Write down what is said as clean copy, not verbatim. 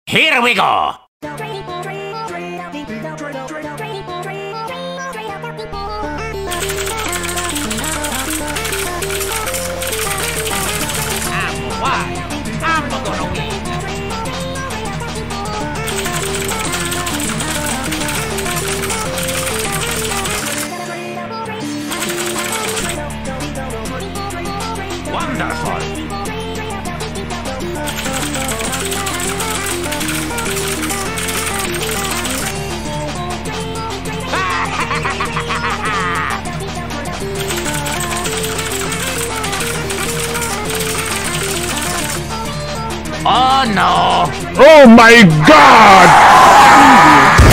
Here we go! I'm not gonna win. Wonderful! Oh no! Oh my God!